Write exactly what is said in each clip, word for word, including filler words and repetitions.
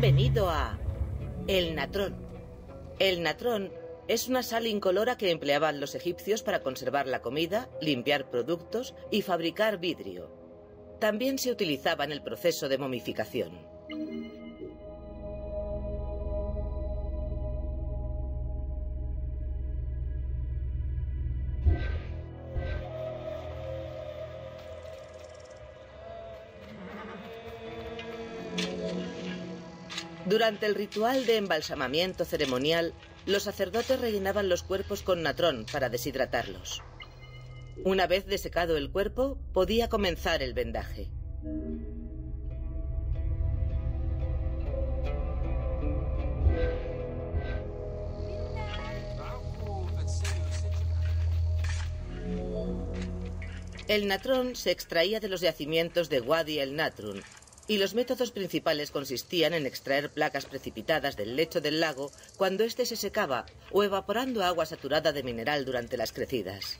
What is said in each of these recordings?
Bienvenido a el natrón. El natrón es una sal incolora que empleaban los egipcios para conservar la comida, limpiar productos y fabricar vidrio. También se utilizaba en el proceso de momificación. Durante el ritual de embalsamamiento ceremonial, los sacerdotes rellenaban los cuerpos con natrón para deshidratarlos. Una vez desecado el cuerpo, podía comenzar el vendaje. El natrón se extraía de los yacimientos de Wadi el Natrun, y los métodos principales consistían en extraer placas precipitadas del lecho del lago cuando éste se secaba o evaporando agua saturada de mineral durante las crecidas.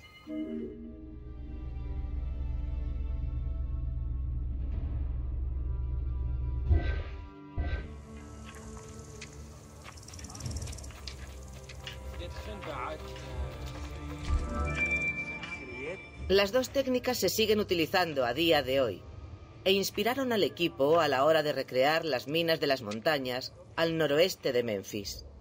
Las dos técnicas se siguen utilizando a día de hoy e inspiraron al equipo a la hora de recrear las minas de las montañas al noroeste de Memphis.